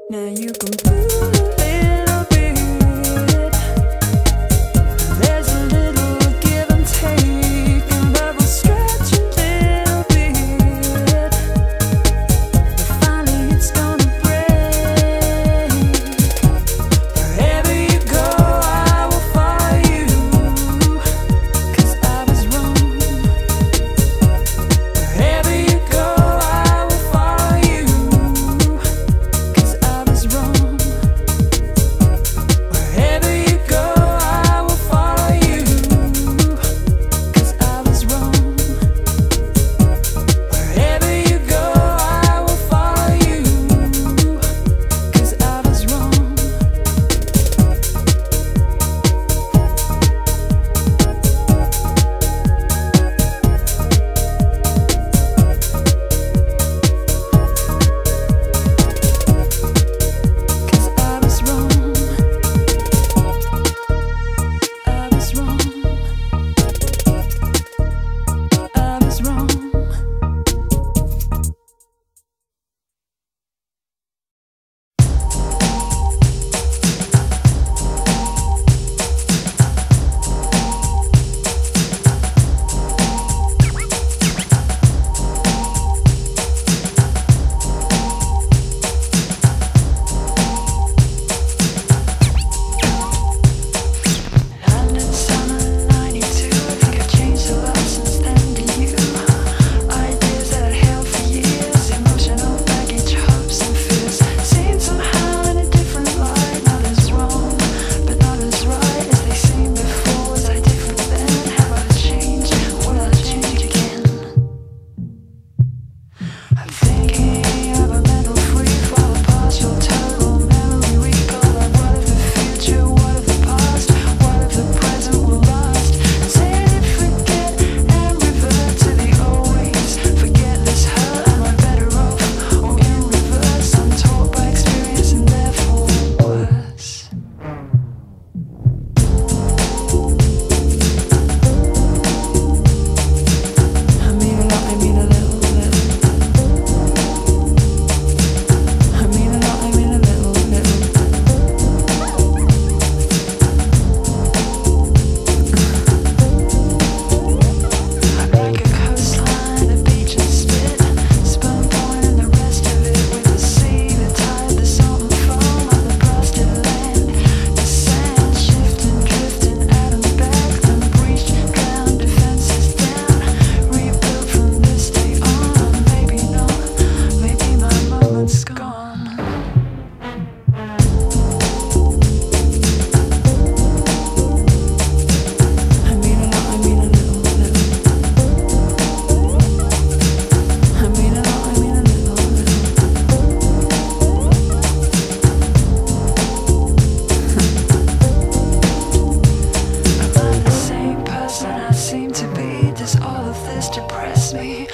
Now you can pull a little bit. There's a little give and take, and but we'll stretch a little bit. But finally it's gonna break. Wherever you go, I will follow you, 'cause I was wrong. Wherever you go, I will follow you, 'cause I was wrong. Wherever you go, I will follow you, 'cause I was wrong. Wherever you go, I will follow you, 'cause I was wrong. Cause I was wrong. I was wrong. I was wrong. London summer '92. I think I've changed a lot since then. Do you? Ideas that I'd held for years, emotional baggage, hopes and fears, seen somehow in a different light. Not as wrong, but not as right as they seemed before. Was I different then? Have I changed? Will I change again? I'm thinking of a mental free fall, a partial total memory recall. Like what if the future, what if the past, what if the present were lost? Say it, forget, and revert to the old ways. Forget this hurt, am I better off? Or in reverse, I'm taught by experience and therefore worse. I mean a lot, I mean a little, little. I mean a lot, I mean a little, little. I'm like a coastline, a beach and spit, sperm point and the rest of it. With the sea, the tide, the salt and foam on the blasted land. The sand shifting, drifting out and back, then breached, drowned, defenses down. Rebuilt from this day on. Maybe not, maybe my moment's gone. I mean a lot, I mean a little, little. I mean a lot, I mean a little, little. Am I the same person I seem to be? Does all of this depress me?